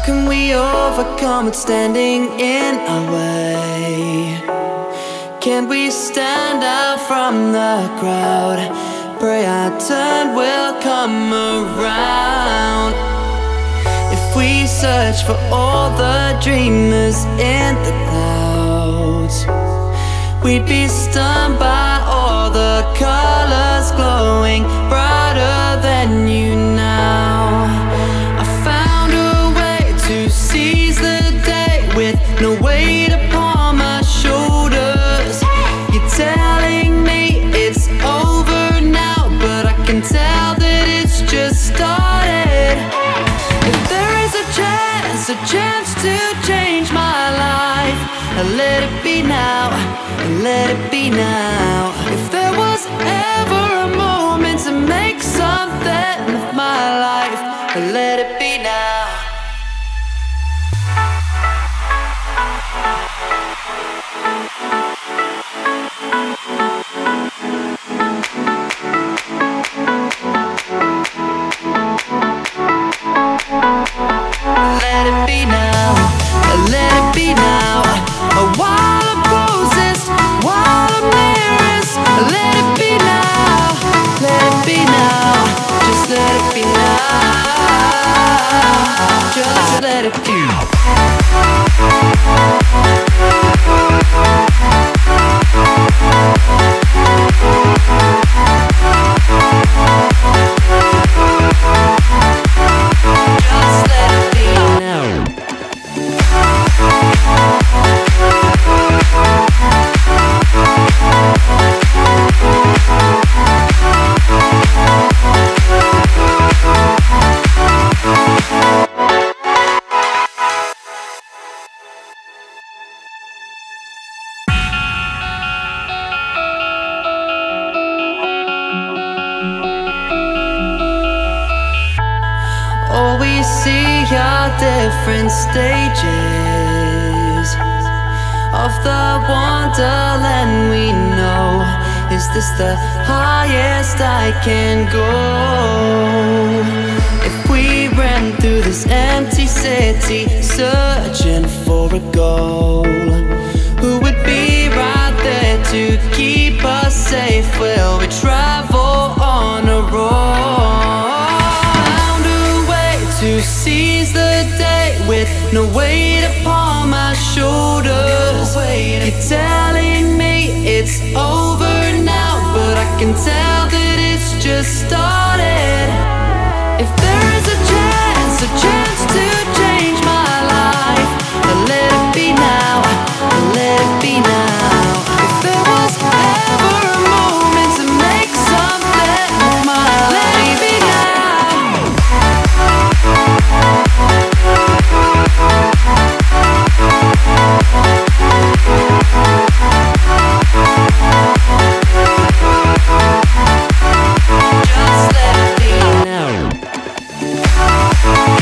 can we overcome what's standing in our way? Can we stand out from the crowd? Pray our turn will come around. If we search for all the dreamers in the clouds, we'd be stunned by all the colors glowing brighter than you now. I found a way to seize the day with no weight upon my shoulders. You're telling me it's over now, but I can tell that it's just started. If there is a chance to change my life, let it be now, let it be now. If there was ever a moment to make something of my life, let it be now. Let it be now, let it be now. A while of roses, while of mirrors. Let it be now, let it be now. Just let it be now. Just let it be. All we see are different stages of the wonderland we know. Is this the highest I can go? If we ran through this empty city searching for a goal, who would be right there to keep us safe? Will we travel on a roll? To seize the day with no weight upon my shoulders. You're telling me it's over now, but I can tell that it's just started. If there is a chance to change my life, let it be now, let it be now. If there was ever a moment to make something of my life, let it be now. Just let it be now.